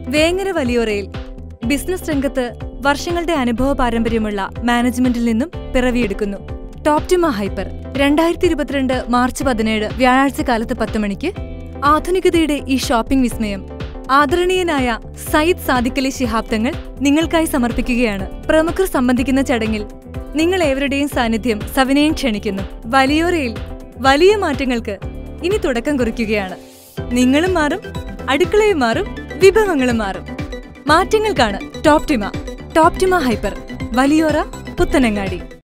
Vengara വലിയോറയിൽ business രംഗത്ത് വർഷങ്ങളുടെ അനുഭവ പാരമ്പര്യമുള്ള മാനേജ്മെന്റിൽ നിന്നും പിറവിയെടുക്കുന്നു. ടോപ്റ്റിമ ഹൈപ്പർ 2022 മാർച്ച് 17 വ്യാഴാഴ്ച കാലത്ത് 10 മണിക്ക് ആധുനികതയുടെ ഈ ഷോപ്പിംഗ് വിസ്മയം ആദരണീയനായ സയ്യിദ് സാദിഖലി ശിഹാബ് തങ്ങൾ നിങ്ങൾക്കായി സമർപ്പിക്കുകയാണ്. പ്രമുഖർ സംബന്ധിക്കുന്ന ചടങ്ങിൽ നിങ്ങൾ ഏവരുടെയും സാന്നിധ്യം സവിനയം ക്ഷണിക്കുന്നു. വലിയോറയിൽ വലിയ മാറ്റങ്ങൾക്ക് ഇനി തുടക്കം കുറിക്കുകയാണ്. നിങ്ങളും മാറും, അടുക്കളയും മാറും, വിഭവങ്ങളും മാറും. മാറ്റങ്ങൾക്കാണ് ടോപ്റ്റിമ ഹൈപ്പർ, വലിയോറ, പുത്തനങ്ങാടി.